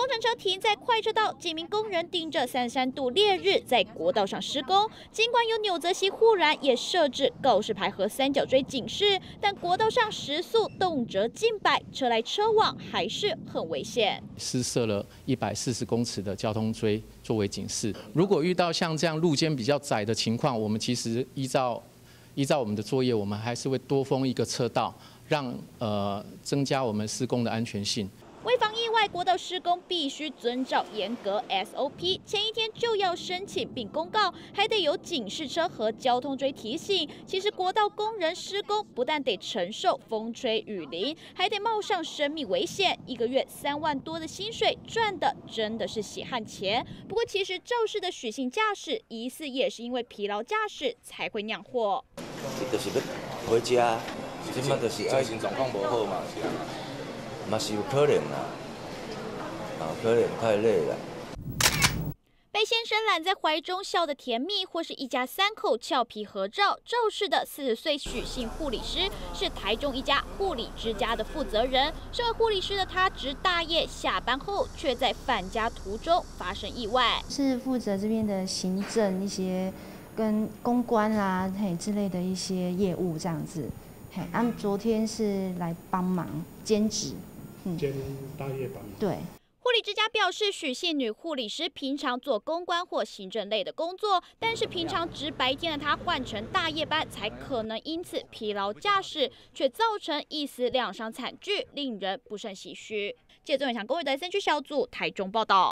工程车停在快车道，几名工人盯着33度烈日在国道上施工。尽管有纽泽西护栏也设置告示牌和三角锥警示，但国道上时速动辄近百，车来车往还是很危险。 施设了140公尺的交通锥作为警示。如果遇到像这样路肩比较窄的情况，我们其实依照我们的作业，我们还是会多封一个车道，让增加我们施工的安全性。 为防意外，国道施工必须遵照严格 SOP， 前一天就要申请并公告，还得有警示车和交通锥提醒。其实国道工人施工不但得承受风吹雨淋，还得冒上生命危险。一个月3万多的薪水，赚的真的是血汗钱。不过，其实肇事的许姓驾驶疑似也是因为疲劳驾驶才会酿祸。 就是要回家，即马就是精神状况无好嘛。嘛是有可能啦，可能太累了。 被先生揽在怀中笑得甜蜜，或是一家3口俏皮合照。肇事的40岁许姓护理师是台中一家护理之家的负责人。身为护理师的他，值大夜下班后，却在返家途中发生意外。 是负责这边的行政一些跟公关啦之类的一些业务这样子。昨天是来帮忙兼职。 兼大夜班。 对， 护理之家表示，许姓女护理师平常做公关或行政类的工作，但是平常值白天的她换成大夜班，才可能因此疲劳驾驶，却造成一丝两伤惨剧，令人不胜唏嘘。记者曾伟强，公卫的3区小组台中报道。